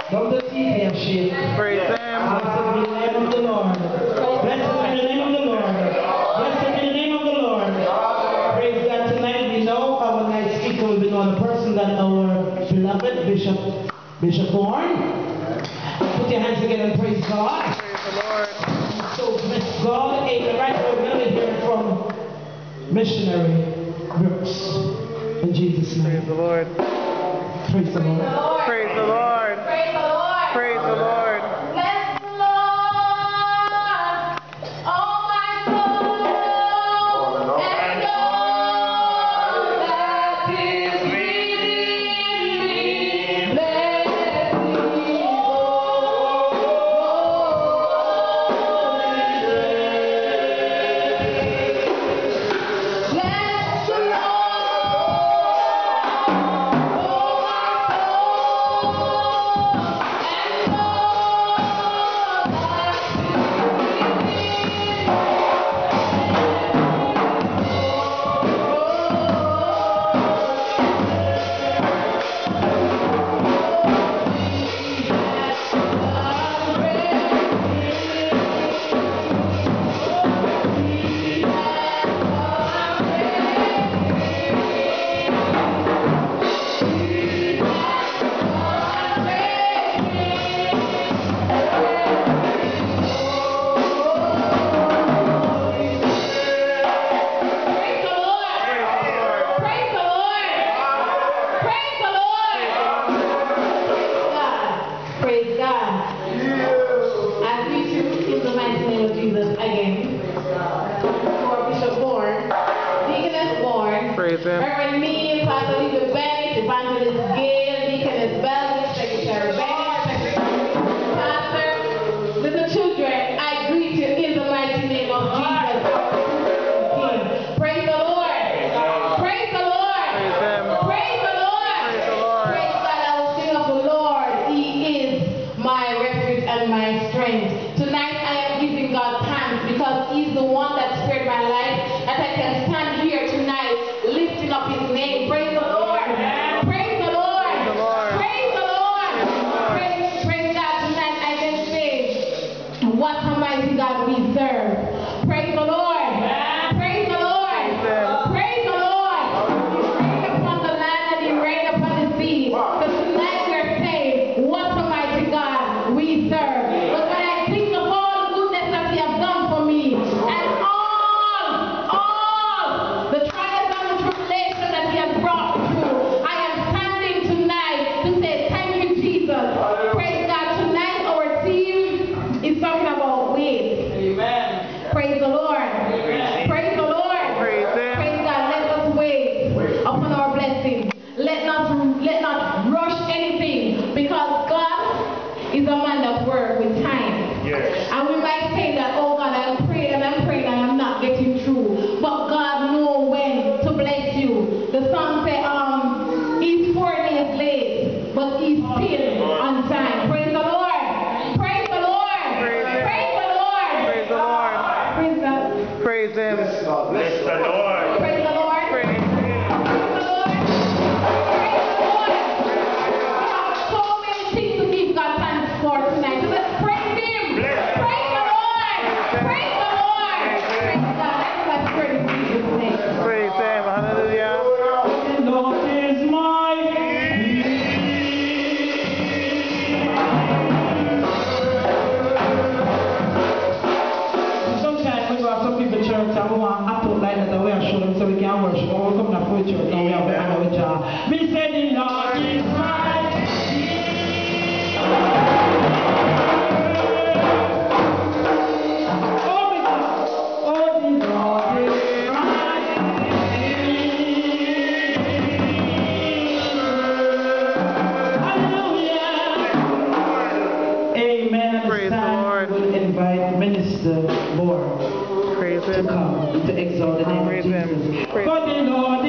Come to see him, shit. Praise Him. Blessed be the name of the Lord. Blessed be the name of the Lord. Blessed be the name of the Lord. Praise God. Tonight we know our night speaker will be known, the person that our beloved Bishop Horn. Put your hands together and praise God. Praise the Lord. So bless God. Amen. Right now we're going to hear from missionary Brooks. In Jesus' name. Praise the Lord. Praise the Lord. Praise the Lord. Praise the Lord. Praise the Lord. Bless the Lord, oh my soul, and all that is within me. Bless His holy name. Bless the Lord. Praise God. I greet you in the mighty name of Jesus again. For Bishop Born, Deaconess Born, Praise Him. Reverend Me, Pastor Lisa Bennett, Evangelist Gail, Deaconess Belgic, Secretary Bennett, Secretary Pastor, little children, I greet you in the mighty name of Jesus. Praise the Lord. Praise the Lord. Praise Him. Praise the Lord. Praise the Lord. Praise God, I will sing of the Lord. He is my refuge and my strength. Tonight I am giving God thanks because He's the one that spared my life, that I can stand here tonight lifting up His name. Praise the Lord. Praise the Lord. Praise the Lord. Praise the Lord. Praise God. Tonight I can say, what a mighty God we serve. Praise the Lord. Praise the Lord. Praise the Lord. He reigned upon the land and He reigned upon the sea. So tonight we're saying, what a mighty God we serve. But when I think of all the goodness that He has done for me, and all the trials and the tribulations that He has brought me through, I am standing tonight to say thank you, Jesus. Praise God. Tonight our theme is talking about wait. Amen. Praise the Lord. Praise the Lord. Praise Him. Praise God. Let us wait upon our blessing. Let not rush anything, because God is a man that works with time. Yes. And we might say that, oh God, I'm praying and I'm not getting through. But God knows when to bless you. The song says, He's 4 days late, but He's still on time. Praise the Lord. Praise the Lord. Praise Him. Praise the Lord. Praise the Lord. Praise God. Praise Him. Bless the Lord. Praise the Lord. Praise Him. Praise the Lord. Praise the Lord. We have so many things to give God thanks for tonight. So let's praise Him. Praise the Lord. Praise the Lord. Praise God. Let's praise in Jesus' name. Praise Him. Hallelujah. The Lord is my Sometimes we go to some people church and we want to act out like that and we are showing so we can worship. When we come to the church now we have to hang out with y'all. We say the Lord is my Minister Moore Praise to Him. come to exalt the name of Praise Him. Jesus. Praise For the Lord